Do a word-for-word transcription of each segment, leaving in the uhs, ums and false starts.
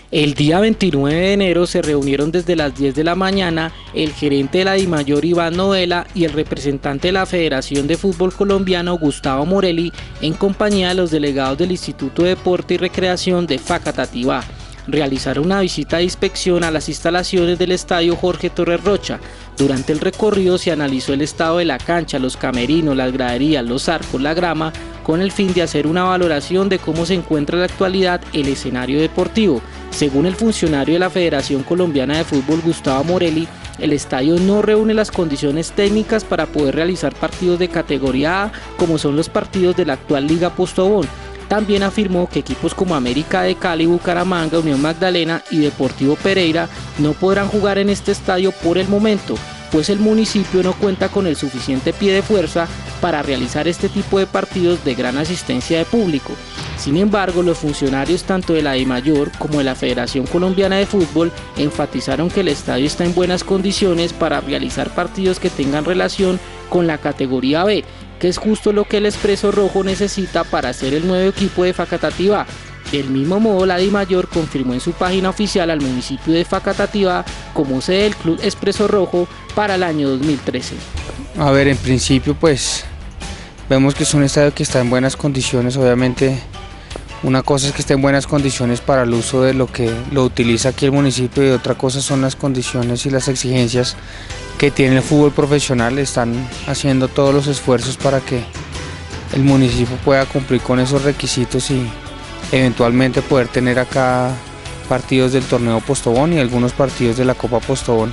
El día veintinueve de enero se reunieron desde las diez de la mañana el gerente de la DIMAYOR, Iván Novela, y el representante de la Federación de Fútbol Colombiano, Gustavo Morelli, en compañía de los delegados del Instituto de Deporte y Recreación de Facatativá. Realizaron una visita de inspección a las instalaciones del estadio Jorge Torres Rocha. Durante el recorrido se analizó el estado de la cancha, los camerinos, las graderías, los arcos, la grama, con el fin de hacer una valoración de cómo se encuentra en la actualidad el escenario deportivo. Según el funcionario de la Federación Colombiana de Fútbol, Gustavo Morelli, el estadio no reúne las condiciones técnicas para poder realizar partidos de categoría A, como son los partidos de la actual Liga Postobón. También afirmó que equipos como América de Cali, Bucaramanga, Unión Magdalena y Deportivo Pereira no podrán jugar en este estadio por el momento, pues el municipio no cuenta con el suficiente pie de fuerza para realizar este tipo de partidos de gran asistencia de público. Sin embargo, los funcionarios tanto de la DIMAYOR como de la Federación Colombiana de Fútbol enfatizaron que el estadio está en buenas condiciones para realizar partidos que tengan relación con la categoría B, que es justo lo que el Expreso Rojo necesita para ser el nuevo equipo de Facatativá. Del mismo modo, la DIMAYOR confirmó en su página oficial al municipio de Facatativá como sede del Club Expreso Rojo para el año dos mil trece. A ver, en principio pues vemos que es un estadio que está en buenas condiciones. Obviamente una cosa es que esté en buenas condiciones para el uso de lo que lo utiliza aquí el municipio, y otra cosa son las condiciones y las exigencias que tiene el fútbol profesional. Están haciendo todos los esfuerzos para que el municipio pueda cumplir con esos requisitos y eventualmente poder tener acá partidos del torneo Postobón y algunos partidos de la Copa Postobón.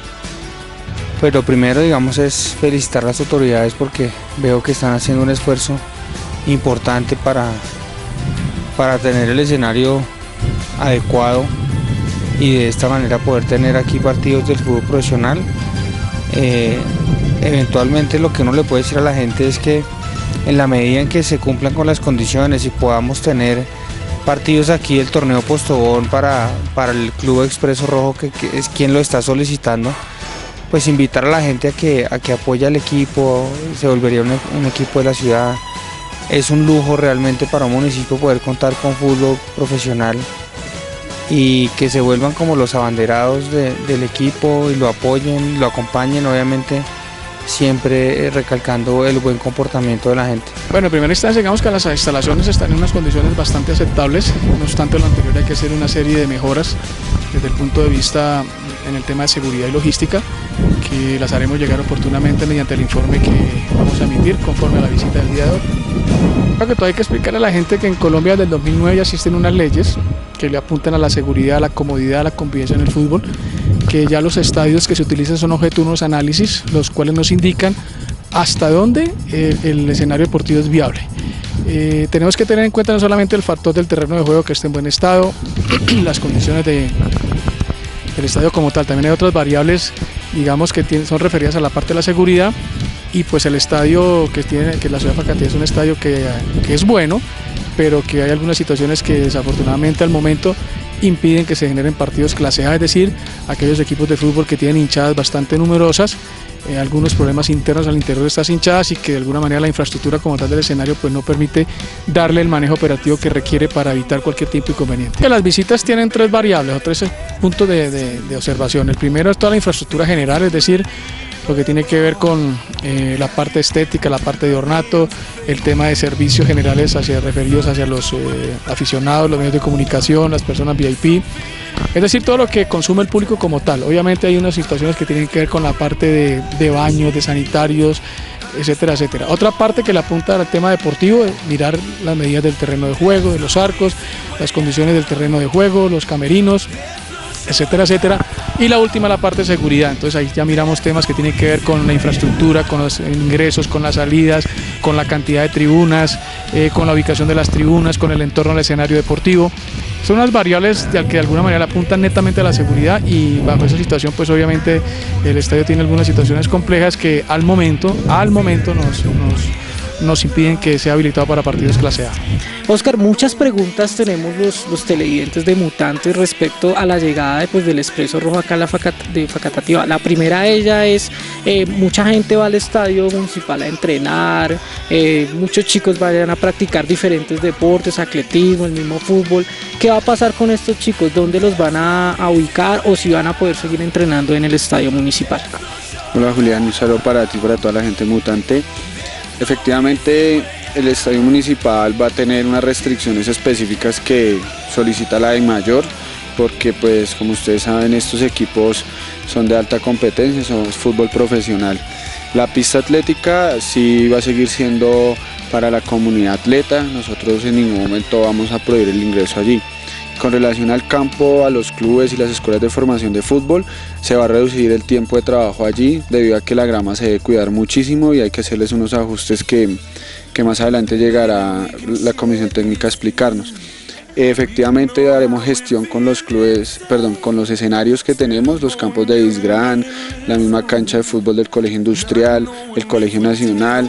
Pero primero, digamos, es felicitar a las autoridades porque veo que están haciendo un esfuerzo importante para, para tener el escenario adecuado y de esta manera poder tener aquí partidos del fútbol profesional. Eh, eventualmente lo que uno le puede decir a la gente es que en la medida en que se cumplan con las condiciones y podamos tener partidos aquí del torneo Postobón para, para el Club Expreso Rojo, que, que es quien lo está solicitando, pues invitar a la gente a que, a que apoye al equipo. Se volvería un, un equipo de la ciudad. Es un lujo realmente para un municipio poder contar con fútbol profesional y que se vuelvan como los abanderados de, del equipo y lo apoyen, lo acompañen, obviamente siempre recalcando el buen comportamiento de la gente. Bueno, en primera instancia digamos que las instalaciones están en unas condiciones bastante aceptables. No obstante lo anterior, hay que hacer una serie de mejoras desde el punto de vista en el tema de seguridad y logística, que las haremos llegar oportunamente mediante el informe que vamos a emitir conforme a la visita del día de hoy. Creo que todavía hay que explicarle a la gente que en Colombia desde el dos mil nueve ya existen unas leyes que le apuntan a la seguridad, a la comodidad, a la convivencia en el fútbol, que ya los estadios que se utilizan son objeto de unos análisis, los cuales nos indican hasta dónde eh, el escenario deportivo es viable. Eh, tenemos que tener en cuenta no solamente el factor del terreno de juego que esté en buen estado, las condiciones de, del estadio como tal, también hay otras variables, digamos, que tienen, son referidas a la parte de la seguridad, y pues el estadio que tiene, que la ciudad de Facatativá es un estadio que, que es bueno, pero que hay algunas situaciones que desafortunadamente al momento impiden que se generen partidos clase A, es decir, aquellos equipos de fútbol que tienen hinchadas bastante numerosas, eh, algunos problemas internos al interior de estas hinchadas, y que de alguna manera la infraestructura como tal del escenario pues no permite darle el manejo operativo que requiere para evitar cualquier tipo de inconveniente. Las visitas tienen tres variables o tres puntos de, de, de observación. El primero es toda la infraestructura general, es decir, lo que tiene que ver con eh, la parte estética, la parte de ornato, el tema de servicios generales hacia, referidos hacia los eh, aficionados, los medios de comunicación, las personas V I P, es decir, todo lo que consume el público como tal. Obviamente hay unas situaciones que tienen que ver con la parte de, de baños, de sanitarios, etcétera, etcétera. Otra parte que le apunta al tema deportivo, mirar las medidas del terreno de juego, de los arcos, las condiciones del terreno de juego, los camerinos, etcétera, etcétera. Y la última, la parte de seguridad. Entonces ahí ya miramos temas que tienen que ver con la infraestructura, con los ingresos, con las salidas, con la cantidad de tribunas, eh, con la ubicación de las tribunas, con el entorno del escenario deportivo. Son unas variables que de alguna manera apuntan netamente a la seguridad, y bajo esa situación pues obviamente el estadio tiene algunas situaciones complejas que al momento, al momento nos, nos nos impiden que sea habilitado para partidos clase A. Oscar, muchas preguntas tenemos los, los televidentes de Mutantes respecto a la llegada de, pues, del Expreso Rojo acá a la Facat, de Facatativá. La primera de ellas es, eh, mucha gente va al estadio municipal a entrenar, eh, muchos chicos vayan a practicar diferentes deportes, atletismo, el mismo fútbol. ¿qué va a pasar con estos chicos? ¿Dónde los van a, a ubicar o si van a poder seguir entrenando en el estadio municipal? Hola Julián, un saludo para ti y para toda la gente mutante. Efectivamente, el estadio municipal va a tener unas restricciones específicas que solicita la DIMAYOR, porque pues como ustedes saben estos equipos son de alta competencia, son fútbol profesional. La pista atlética sí va a seguir siendo para la comunidad atleta, nosotros en ningún momento vamos a prohibir el ingreso allí. Con relación al campo, a los clubes y las escuelas de formación de fútbol, se va a reducir el tiempo de trabajo allí debido a que la grama se debe cuidar muchísimo y hay que hacerles unos ajustes que, que más adelante llegará la comisión técnica a explicarnos. Efectivamente haremos gestión con los clubes, perdón, con los escenarios que tenemos, los campos de Isgrán, la misma cancha de fútbol del Colegio Industrial, el Colegio Nacional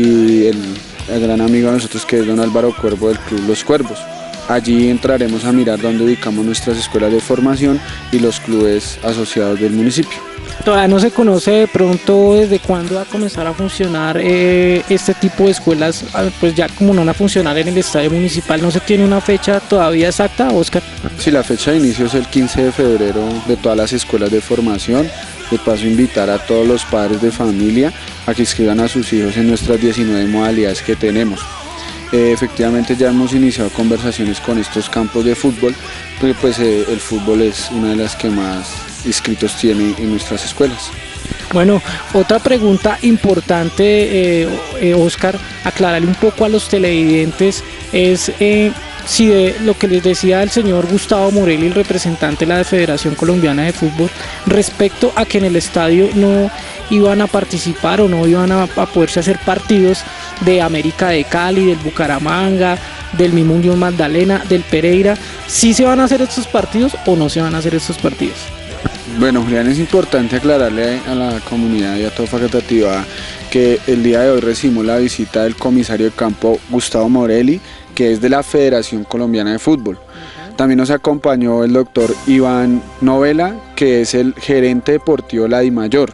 y el, el gran amigo de nosotros que es don Álvaro Cuervo del Club Los Cuervos. Allí entraremos a mirar dónde ubicamos nuestras escuelas de formación y los clubes asociados del municipio. Todavía no se conoce de pronto desde cuándo va a comenzar a funcionar eh, este tipo de escuelas, pues ya como no van a funcionar en el estadio municipal, ¿no se tiene una fecha todavía exacta, Oscar? Sí, la fecha de inicio es el quince de febrero de todas las escuelas de formación. De paso invitar a todos los padres de familia a que inscriban a sus hijos en nuestras diecinueve modalidades que tenemos. Eh, efectivamente ya hemos iniciado conversaciones con estos campos de fútbol, porque pues eh, el fútbol es una de las que más inscritos tiene en nuestras escuelas. Bueno, otra pregunta importante, eh, eh, Oscar, aclararle un poco a los televidentes es eh, si de lo que les decía el señor Gustavo Morelli, el representante de la Federación Colombiana de Fútbol, respecto a que en el estadio no iban a participar o no iban a, a poderse hacer partidos de América de Cali, del Bucaramanga, del mismo Unión Magdalena, del Pereira. ¿Sí se van a hacer estos partidos o no se van a hacer estos partidos? Bueno, Julián, es importante aclararle a la comunidad y a toda Facatativá que el día de hoy recibimos la visita del comisario de campo Gustavo Morelli, que es de la Federación Colombiana de Fútbol. También nos acompañó el doctor Iván Novela, que es el gerente deportivo de la DIMAYOR.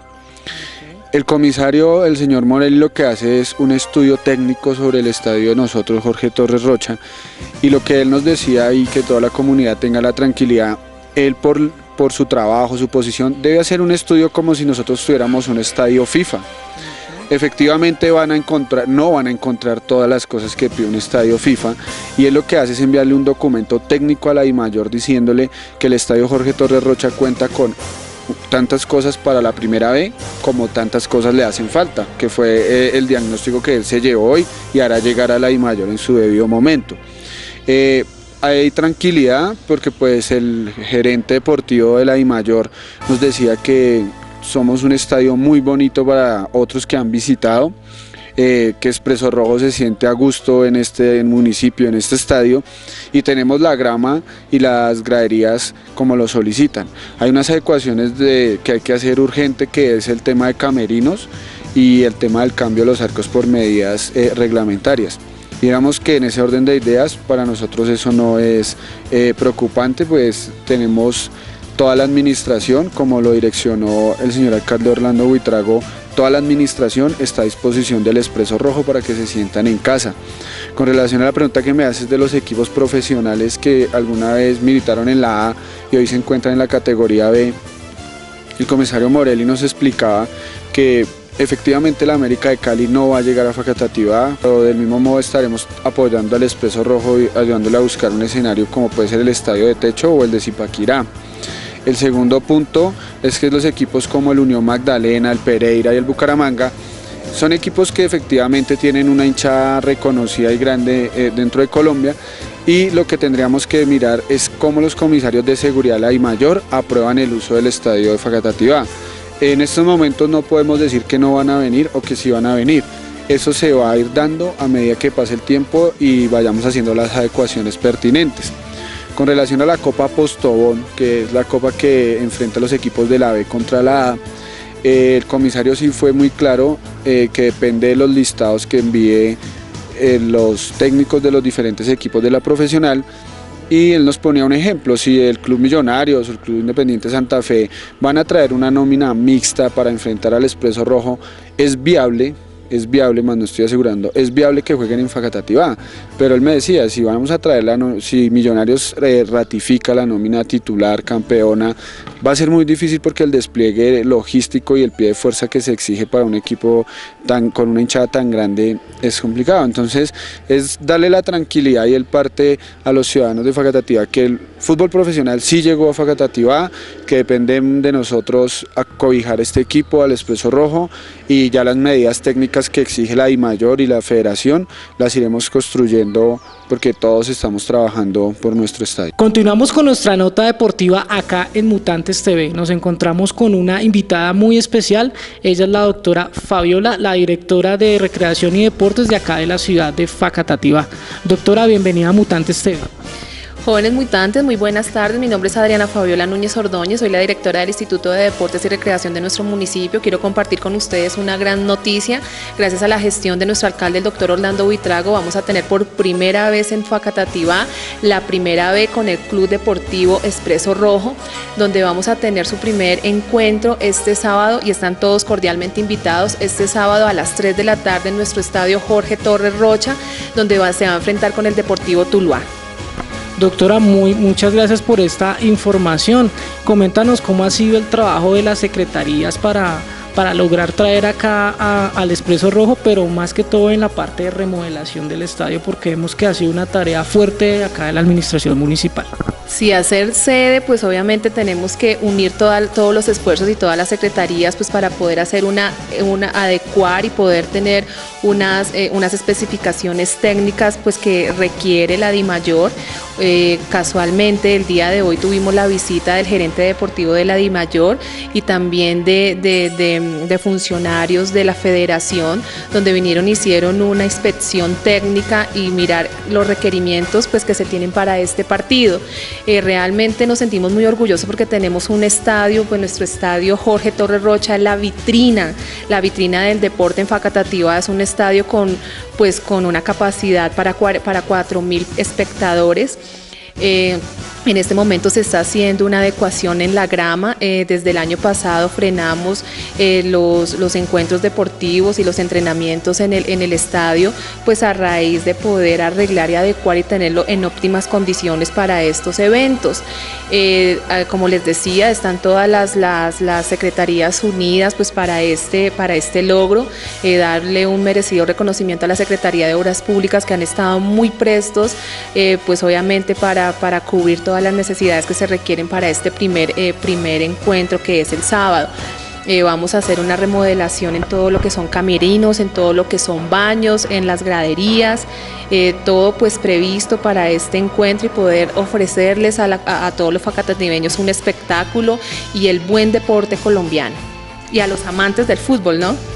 El comisario, el señor Morelli, lo que hace es un estudio técnico sobre el estadio de nosotros, Jorge Torres Rocha, y lo que él nos decía y que toda la comunidad tenga la tranquilidad, él por, por su trabajo, su posición, debe hacer un estudio como si nosotros tuviéramos un estadio FIFA. Efectivamente van a encontrar, no van a encontrar todas las cosas que pide un estadio FIFA, y él lo que hace es enviarle un documento técnico a la DIMAYOR diciéndole que el estadio Jorge Torres Rocha cuenta con tantas cosas para la primera B como tantas cosas le hacen falta, que fue eh, el diagnóstico que él se llevó hoy y hará llegar a la DIMAYOR en su debido momento. Eh, hay tranquilidad porque pues el gerente deportivo de la DIMAYOR nos decía que somos un estadio muy bonito para otros que han visitado, eh, que Expreso Rojo se siente a gusto en este municipio, en este estadio, y tenemos la grama y las graderías como lo solicitan. Hay unas adecuaciones de, que hay que hacer urgente, que es el tema de camerinos y el tema del cambio de los arcos por medidas eh, reglamentarias. Digamos que en ese orden de ideas para nosotros eso no es eh, preocupante, pues tenemos toda la administración, como lo direccionó el señor alcalde Orlando Buitrago, toda la administración está a disposición del Expreso Rojo para que se sientan en casa. Con relación a la pregunta que me haces de los equipos profesionales que alguna vez militaron en la A y hoy se encuentran en la categoría B, el comisario Morelli nos explicaba que efectivamente la América de Cali no va a llegar a Facatativá, pero del mismo modo estaremos apoyando al Expreso Rojo y ayudándole a buscar un escenario como puede ser el Estadio de Techo o el de Zipaquirá. El segundo punto es que los equipos como el Unión Magdalena, el Pereira y el Bucaramanga son equipos que efectivamente tienen una hinchada reconocida y grande eh, dentro de Colombia, y lo que tendríamos que mirar es cómo los comisarios de seguridad de la DIMAYOR aprueban el uso del estadio de Facatativá. En estos momentos no podemos decir que no van a venir o que sí van a venir. Eso se va a ir dando a medida que pase el tiempo y vayamos haciendo las adecuaciones pertinentes. Con relación a la Copa Postobón, que es la copa que enfrenta a los equipos de la B contra la A, eh, el comisario sí fue muy claro eh, que depende de los listados que envíe eh, los técnicos de los diferentes equipos de la profesional, y él nos ponía un ejemplo: si el Club Millonarios o el Club Independiente Santa Fe van a traer una nómina mixta para enfrentar al Expreso Rojo, es viable es viable, más no estoy asegurando, es viable que jueguen en Facatativá, pero él me decía, si vamos a traer la, si Millonarios eh, ratifica la nómina titular, campeona, va a ser muy difícil porque el despliegue logístico y el pie de fuerza que se exige para un equipo tan, con una hinchada tan grande es complicado. Entonces es darle la tranquilidad y el parte a los ciudadanos de Facatativá que el fútbol profesional sí llegó a Facatativá, que depende de nosotros acobijar este equipo al Expreso Rojo, y ya las medidas técnicas que exige la DIMAYOR y la Federación las iremos construyendo porque todos estamos trabajando por nuestro estadio. Continuamos con nuestra nota deportiva acá en Mutantes T V. Nos encontramos con una invitada muy especial. Ella es la doctora Fabiola, la directora de Recreación y Deportes de acá de la ciudad de Facatativá. Doctora, bienvenida a Mutantes T V. Jóvenes mutantes, muy buenas tardes. Mi nombre es Adriana Fabiola Núñez Ordóñez, soy la directora del Instituto de Deportes y Recreación de nuestro municipio. Quiero compartir con ustedes una gran noticia. Gracias a la gestión de nuestro alcalde, el doctor Orlando Buitrago, vamos a tener por primera vez en Facatativá la primera vez con el Club Deportivo Expreso Rojo, donde vamos a tener su primer encuentro este sábado y están todos cordialmente invitados este sábado a las tres de la tarde en nuestro estadio Jorge Torres Rocha, donde va, se va a enfrentar con el Deportivo Tuluá. Doctora, muy, muchas gracias por esta información. Coméntanos cómo ha sido el trabajo de las secretarías para, para lograr traer acá a, al Expreso Rojo, pero más que todo en la parte de remodelación del estadio, porque vemos que ha sido una tarea fuerte acá de la administración municipal. Si hacer sede, pues obviamente tenemos que unir toda, todos los esfuerzos y todas las secretarías pues para poder hacer una, una adecuar y poder tener unas, eh, unas especificaciones técnicas pues que requiere la DIMAYOR. Eh, casualmente el día de hoy tuvimos la visita del gerente deportivo de la DIMAYOR y también de, de, de, de funcionarios de la federación, donde vinieron y hicieron una inspección técnica y mirar los requerimientos pues que se tienen para este partido. Eh, realmente nos sentimos muy orgullosos porque tenemos un estadio, pues nuestro estadio Jorge Torres Rocha es la vitrina, la vitrina del deporte en Facatativá. Es un estadio con, pues, con una capacidad para, para cuatro mil espectadores. Eh, en este momento se está haciendo una adecuación en la grama. Eh, desde el año pasado frenamos eh, los, los encuentros deportivos y los entrenamientos en el, en el estadio, pues a raíz de poder arreglar y adecuar y tenerlo en óptimas condiciones para estos eventos. Eh, como les decía, están todas las, las, las secretarías unidas pues para este, para este logro, eh, darle un merecido reconocimiento a la Secretaría de Obras Públicas, que han estado muy prestos, eh, pues obviamente para, para cubrir todas las necesidades que se requieren para este primer, eh, primer encuentro, que es el sábado. Eh, vamos a hacer una remodelación en todo lo que son camerinos, en todo lo que son baños, en las graderías, eh, todo pues previsto para este encuentro y poder ofrecerles a, la, a, a todos los facatativeños un espectáculo y el buen deporte colombiano y a los amantes del fútbol, ¿no?